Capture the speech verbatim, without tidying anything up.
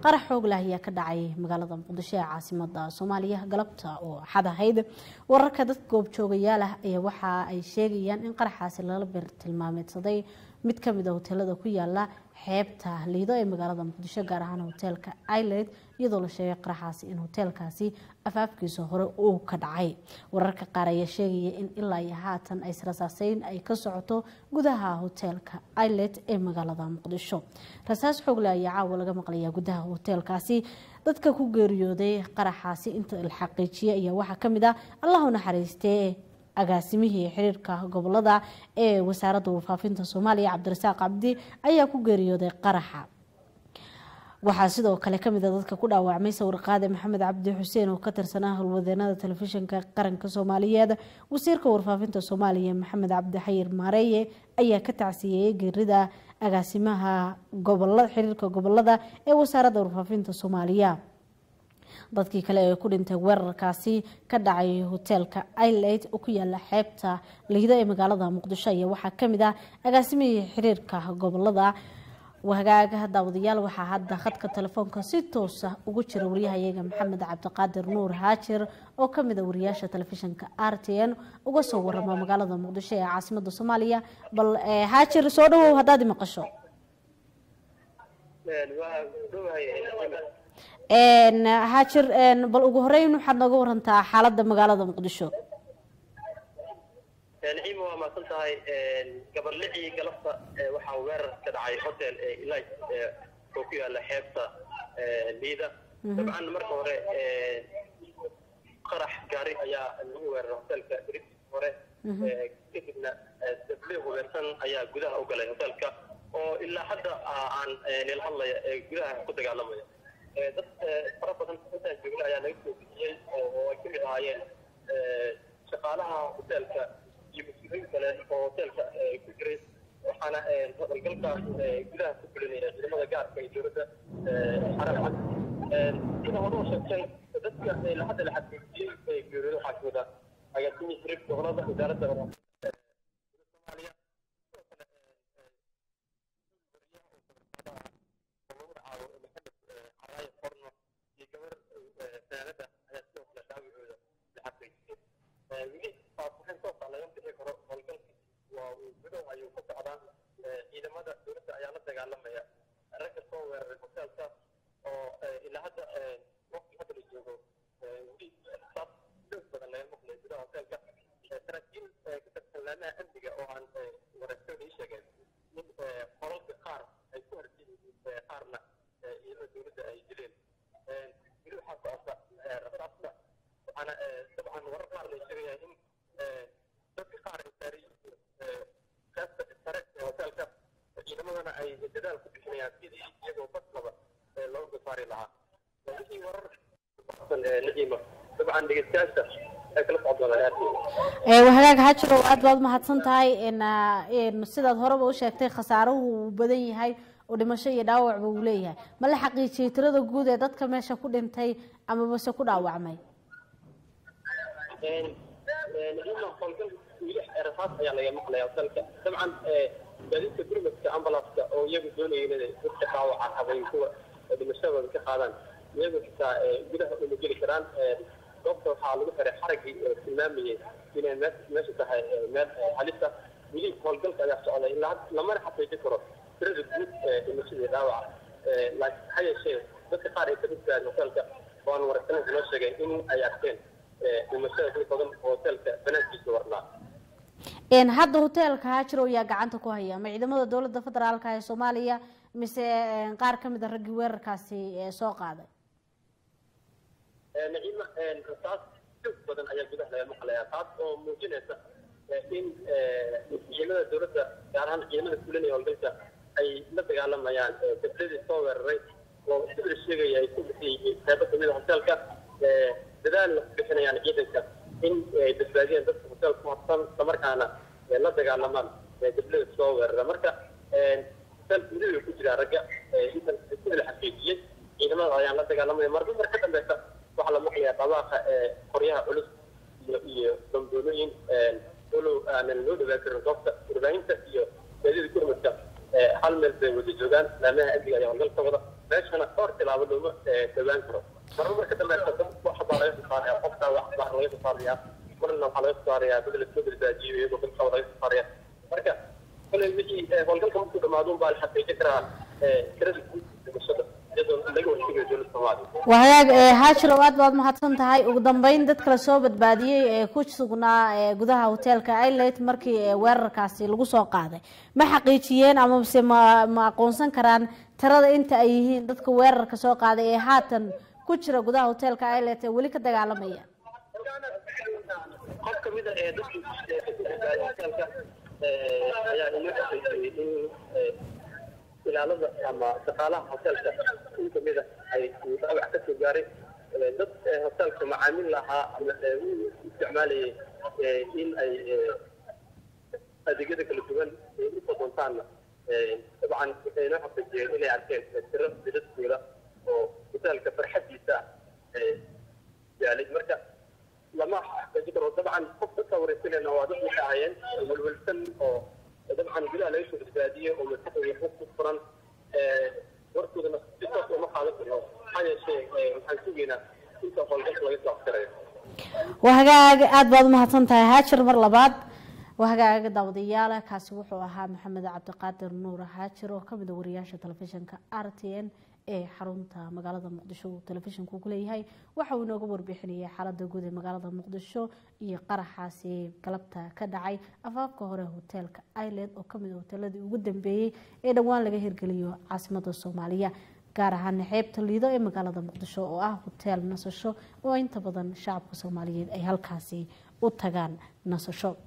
qarax xoog leh ayaa ka dhacay magaalada Muqdisho ee caasimadda Soomaaliya galabta oo xad ahayd wararka dad goob joogayaal ah ayaa waxa ay sheegayaan in qaraxaasi lala bir tilmaameedsaday mid ka mid ah hoteelada ku yaala xeebta Liido ee magaalada Muqdisho gaar ahaan hoteelka Island iyadoo la sheegay qaraxaasi in hoteelkaasi afaafkiisa hore uu ka dhacay wararka qaar ayaa sheegaya in ilaa iyo haatan ay rasaasayn ay ka socoto gudaha hoteelka Island ee magaalada Muqdisho rasaas xoog leh ayaa caawa laga maqlayaa gudaha hoteelkaasi dadka ku geeriyooday qaraxaasi inta la xaqiijiyay ayaa waxa kamid ah Allahu naxariistee agaasimihii xiriirka gobolada ee wasaaradda warfaafinta Soomaaliya Cabdirasaaq Cabdi ayaa ku geeriyooday qaraxa waxaa sidoo kale kamid ah dadka ku dhaawacmay sawir qaade Maxamed Cabdi Xuseen oo ka tirsanaa howlwadeenada telefishinka qaranka Soomaaliyeed wasiirka warfaafinta Soomaaliya Maxamed Cabdi Xayir Maareeye ayaa ka tacsiyay geerida agaasimaha gobolada xiriirka gobolada ee wasaaradda warfaafinta Soomaaliya dadkii kale ee ku dhintay weerarkaasi ka dhacay hoteelka Island oo ku yaala xeebta Liido ee magaalada Muqdisho ayaa waxa kamid ah agaasimihii xiriirka gobolada wahagaaga daawadayaal waxa hadda khadka telefoonka si toos ah ugu jira wariyahayaga Maxamed Cabdiqaadir Nuur Haajir oo kamid ah wariyaasha telefishinka R T N uga soo warama magaalada Muqdisho ee caasimadda Soomaaliya bal Haajir soo dhawow hadaad maqasho een Haajir een bal ugu horeyn waxaad nooga warantaa xaaladda magaalada Muqdisho نعيم وما صلتها قبل لعي قلبت وحا وير كدعي هوتيل إلاي توكيو على حيبتا ليدا طبعا مركو هوري قرح قاري ايا وير هوتيل كدريب هوري كتبنا دبليه ويرسان ايا قدها اوغالي هوتيلك oo ilaa hadda aan nil hadlay gudaha ku dagaalamay dad fara badan inta joogna ayaa laga soo bixiyay oo ay kamid ahaayeen shaqaalaha hoteelka iyo mas'uuliyiin kale oo hoteelka ku jiray waxaana hadalgalkaas gudaha ku fulinaya ciidamada gaarka ee dowladda xarunta sida hore oo sheegtay dadka ilaa hadda la xaqiijiyay geeriyooda waxaa kamid ah agaasimihii xiriirka gobolada wasaaradda Soomaaliya ciidamada dowladda ayaa la dagaalamaya ragga soo weeraray hoteelka oo ilaa hadda waqti hadda la joogo weli saas dad badan laga maqlay gudaha hoteelka saraakiil ka tirsan laamaha amniga oo aan wareegsan ii sheegeen in qoralka qaar ay ku harjin qaarna ciidamada dowladda ay dileen weli waxaa socota rasaasta waxaana dabcan warar qaar la sheegaya in dadka qaar ay saariyeen hoteelka ciidamadana ay dadaal ku bixinayaan sidii iyagoo badlaba looga saari lahaa wixii warar naciima dabcan dhegeystayaasha ay kala socdaan ee wahaaga Haajir aad baad mahadsan tahay in in sidaad horeba u sheegtay khasaaruhu uu badan yahay oo dhimasho iyo dhaawac uu leeyahay ma la xaqiijiyay tirada guud ee dadka meesha ku dhintay ama base ku dhaawacmay een naciima qolkan wiilix rafaad ayaa laga maqlayaa hoteelka dabcan gaadiidka gurmadka ambalaska oo iyagu doonayay inay dadka dhaawaca habay kuwa dhimashadooda ka qaadaan iyagu xitaa gudaha uma geli karaan goobta waxaa lagu xiray xaragii tilmaamayay inay meesha tahay meel halista weli howlgalka ayaa socday ilaa lamana xaqiijin karo tirada guud dhimashadii dhaawaca laakiin ha yeeshee dadka qaar ay ka badbaadeen hoteelka waan wararsanada loo sheegay in ay arkeen dhimashada dad badan oo hoteelka banaankiisa warnaa een hadda hoteelka Haajir oo yaa gacanta ku haya ma ciidamada dowladda federaalka ee Soomaaliya mise qaar kamid ah rag weerarkaasi ee soo qaaday ee naciima een rasaas dad badan ayaa gudaha laga maqlayaa taas oo muujinaysa in ciidamada dowladda gaar ahaan ciidamada fulinaya howlgalka ay la dagaalamayaan dowladda soo weeraray oo sida sheegaya ay ku bixiyeen qaybo kamid ah hoteelka dadaal la bixinayaan ciidanka in ay badbaadiyaan dadka hoteelka ku habsan markaana la dagaalamaan dowladda soo weerara marka hoteelka weli ku jira ragga inta sida la xaqiijiyay ciidamada ayaan la dagaalamaya marba marka dambeysa waxa la maqlayaa dabaaqa qoryaha culus iyo damboolooyin ولو أنا نود ذكر الضغط ربعين تأثير هذه الكلمة hal meel bay wada joogaan laamaha amniga ayaa howlgal ka wada meeshana dhowr tilaabo looma dhawaan karo marba marka dambe wax baa laga saarayaa qofka wax baa laga saarayaa marna waxaa laga saarayaa dad la soo badbaadiyay iyadoo dadka laga saarayaa marka kolay wixii howlgalka markuu dhamaado baa la xaqiijin karaa tirada bulshada iyadoo laga hortagayo dowladda Soomaaliya wahagaag haashir aad baad mahadsan tahay ugu dambeyn dadka la soo badbaadiyay ee ku sugnaa gudaha hoteelka Islet markii weerarkaasi lagu soo qaaday ma xaqiijiyeen ama ma aqoonsan karaan tirada inta ay yihiin dadka weerarka soo qaaday ee haatan ku jira gudaha hoteelka Islet ee wali ka dagaalamaya qof kamid ah dadka hoteelka ayaa inoo xaqiijiyay in ilaalada ama shaqaalaha hoteelka in kamid ah ay dhaawac ka soo gaaray dad hoteelka macaamiil lahaa ama isticmaalayay in ay adeegyada kala duwan ay u doontaan dabcan waxay inoo xaqiijiyeen inay arkeen tiro dadkooda oo hoteelka farxadiisa yaalay marka lama xaqiijin karo dabcan qof dadka wareysanayna waa dad waxay ahaayeen walwalsan oo dabcan gudaha laga soo badbaadiyey oo maskaxda wax ku furan warkoodana si toos uma qaadan karo maxaa yeeshee waxaan sugaynaa inta howlgalka laga soo afkarayo wahagaag aad baad umahadsan tahay haashir mar labaad wahagaaga daawadayaal kaasi wuxuu ahaa maxamed cabdiqaadir nuur haashir oo kamid ah wariyaasha telefishinka R T N ee xarunta magaalada Muqdisho telefishinku ku leeyahay waxa uu inooga warbixinayay xaaladda guud ee magaalada Muqdisho iyo qaraxaasi galabta ka dhacay afaafka hore hoteelka Islet oo kamid ah hoteeladii ugu dambeeyay ee dhawaan laga hirgeliyo caasimadda Soomaaliya gaar ahaan xeebta Lido ee magaalada Muqdisho oo ah hotel nasasho oo inta badan shacabka Soomaaliyeed ay halkaasi u tagaan nasasho